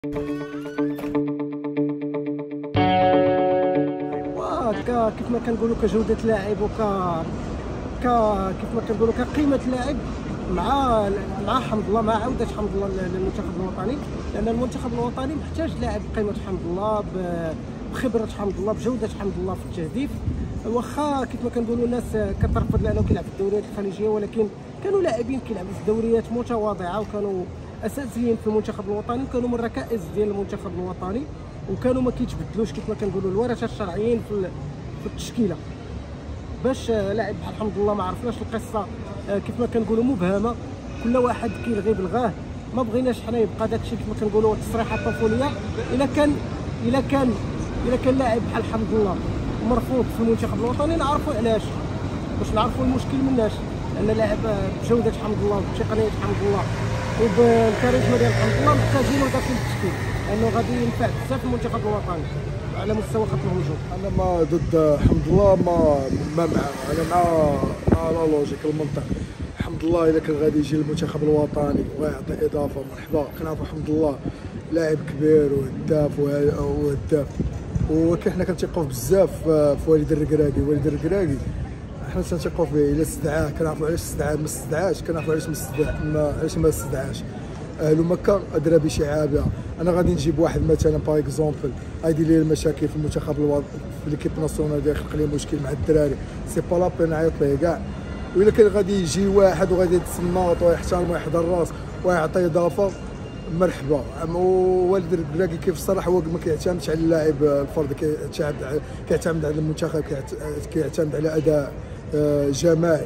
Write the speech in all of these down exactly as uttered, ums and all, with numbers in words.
وكا كيف ما كنقولوا كجوده لاعب وك ك كيف ما كنقولوا كقيمه لاعب مع مع حمد الله، مع عوده حمد الله للمنتخب الوطني، لان المنتخب الوطني محتاج لاعب بقيمه حمد الله، بخبره حمد الله، بجوده حمد الله في التهديف. واخا كيف ما كنقولوا الناس كترفض لانه كيلعب في الدوريات الخليجيه، ولكن كانوا لاعبين كيلعبوا في دوريات متواضعه وكانوا اساسيين في المنتخب الوطني وكانوا من الركائز ديال المنتخب الوطني، وكانوا ما كيتبدلوش كيف ما كنقولوا الورثه الشرعيين في في التشكيله. باش لاعب بحال حمد الله ما عرفناش القصه كيف ما كنقولوا مبهمه، كل واحد كيلغي بالغاه، ما بغيناش حنا يبقى داكشي كيف ما كنقولوا تصريحات طفوليه. الا كان الا كان الا كان لاعب بحال حمد الله مرفوض في المنتخب الوطني نعرفوا علاش، باش نعرفوا المشكل مناش، لان لاعب بجوده حمد الله وبتقنيه حمد الله وبالكاريزما ديال حمد الله محتاجينو داك التشكيل، لانه غادي ينفع بزاف المنتخب الوطني على مستوى خط الهجوم. انا ما ضد حمد الله، ما ما مع انا مع مع لا لوجيك المنطق. حمد الله الا كان غادي يجي المنتخب الوطني ويعطي اضافه مرحبا، كنعرفوا حمد الله لاعب كبير وهداف وهداف، ولكن حنا كنثقوا بزاف في وليد الركراكي. وليد الركراكي حنا تنثقوا فيه، الا استدعاه كنعرفوا علاش استدعاه، ما استدعاش كنعرفوا علاش ما استدعاش، علاش ما استدعاش. اهل مكه ادرى بشعابها. انا غادي نجيب واحد مثلا باغ اكزومبل غيدير لي المشاكل في المنتخب الوطني في ليكيب ناسيونال ديال، يخلق لي مشكل مع الدراري، سي با لابين نعيط ليه كاع. والا كان غادي يجي واحد وغادي يتسناط ويحترم ويحضر الراس ويعطي اضافه مرحبا. والد الركراكي كيف الصراحه هو ما كيعتمدش على اللاعب الفرد، كيعتمد كيعتمد على المنتخب، كيعتمد على اداء جماعي.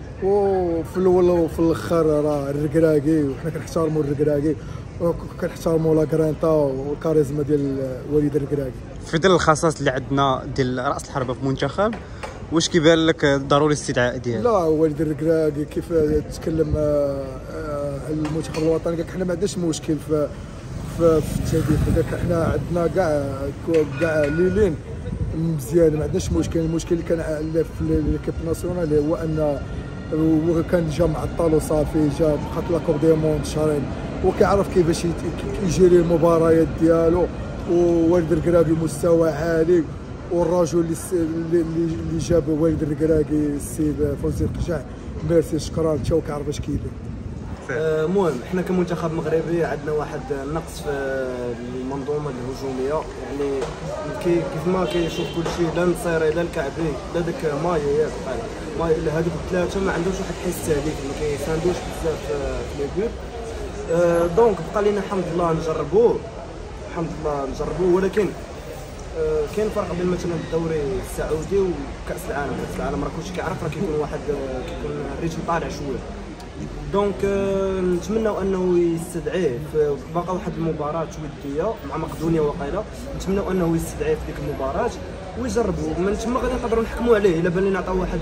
وفي الاول وفي الاخر راه الركراكي وحنا كنحترموا الركراكي وكنحترموا لا كرينتا والكاريزما ديال وليد الركراكي. في ظل الخصائص اللي عندنا ديال راس الحربه في المنتخب، واش كيبان لك ضروري الاستدعاء ديالو؟ لا، وليد الركراكي كيف تكلم على المنتخب الوطني قالك حنا ما عندناش مشكل في في, في التهديف، قالك حنا عندنا كاع كاع ليلين مزيان، ما عندناش مشكل. المشكل اللي كان في ليكيب ناسيونال هو ان هو كان جا معطل وصافي، جا بقات لا كوب دي موند شهرين وكيعرف كيفاش يجيري المباريات ديالو. ووالد الركراكي مستوى عالي، والرجل اللي اللي جاب والد الركراكي السيد فوزي القجع، ميرسي شكرا، تا كيعرف اش كيدير. المهم حنا كمنتخب مغربي عندنا واحد النقص في المنظومه الهجوميه، يعني كي كيف ما كيشوف كل شيء، لا النصيري لا الكعبي لا داك مايا ياك بحال مايا، هذوك الثلاثه ما عندهمش واحد الحس تهديفي، ما كيساندوش بزاف في لي بيوت. أه دونك بقى لينا الحمد لله نجربوه، الحمد لله نجربوه، ولكن أه كاين فرق بين مثلا الدوري السعودي وكاس العالم. كاس العالم راه كلشي كيعرف، راه كيكون واحد كيكون الريتم طالع شويه. دونك نتمنوا انه يستدعيه في باقا واحد المباراه وديه مع مقدونيا وقيله، نتمنوا انه يستدعيه في ديك المباراه ويجربوا، من تما غادي نقدروا نحكموا عليه. الا بان لنا عطاو واحد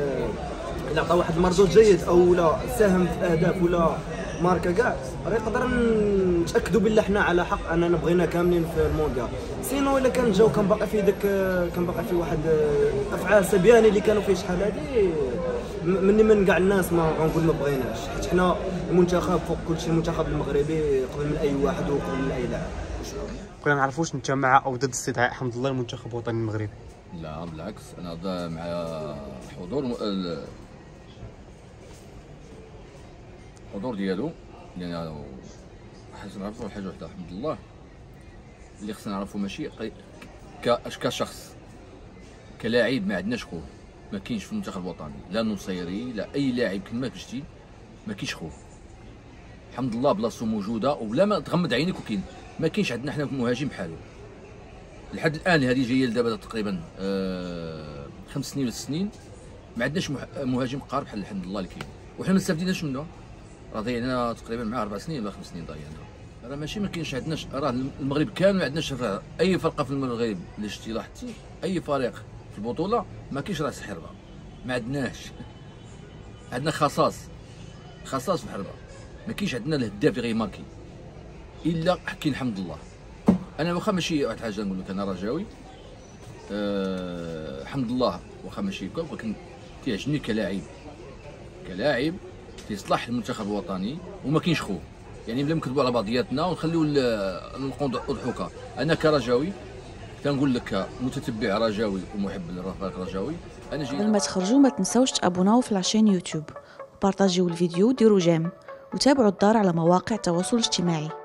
الا عطاو واحد المردود جيد او لا ساهم في اهداف ولا ماركه كاع، راه نقدر نتاكدوا بلي حنا على حق اننا بغينا كاملين في المونديال. سينو الا كان جاو كان باقي في داك كان باقي في واحد افعال سبياني اللي كانوا فيه شحال هادي، مني من كاع الناس ما غنقول ما بغيناش، حيت حنا المنتخب فوق كل شيء، المنتخب المغربي قبل من اي واحد وقبل من اي لاعب. كنا نعرفوش انت مع او ضد استدعاء حمد الله المنتخب الوطني المغربي؟ لا بالعكس، انا مع حضور الحضور ديالو، لان حيت نعرفوا حاجه وحده الحمد لله اللي خصنا نعرفوا، ماشي كشخص كلاعب ما عندناش خوف، ما كاينش في المنتخب الوطني لا نصيري لا اي لاعب كما شتي، ما كاينش خوف الحمد لله، بلاصتو موجوده وبلا ما تغمض عينيك، وكاين ما كاينش عندنا حنا مهاجم بحالو لحد الان. هذه جايه لدابا تقريبا آه خمس سنين ولا ست سنين ما عندناش مهاجم قارب بحال الحمد لله اللي كاين، وحنا ما استفديناش منه. راه ضيعنا تقريبا مع اربع سنين ولا خمس سنين ضيعنا، راه ماشي ما كاينش عندناش، راه المغرب كامل ما عندناش اي فرقه في المغرب اللي شتي لاحظتي اي فريق في البطوله ما كاينش راس حربه، ما عندناش. عندنا خصاص خصاص في الحربه، ما كاينش عندنا الهداف اللي غيماركي الا حكي الحمد لله. انا واخا ماشي واحد الحاجه نقول لك انا رجاوي أه الحمد لله، واخا ماشي هكا، ولكن كيعجبني كلاعب كلاعب تيصلح المنتخب الوطني وما كاينش خوف. يعني بلا نكذبوا على بعضياتنا ونخليو نلقوا اضحوكه. انا كرجاوي كنقول لك متتبع رجاوي ومحب للرفاق رجاوي، انا جاي. قبل ما تخرجوا ما تنساوش تابوناو في لاشين يوتيوب وبارطاجيو الفيديو، ديروا جيم وتابعوا الدار على مواقع التواصل الاجتماعي.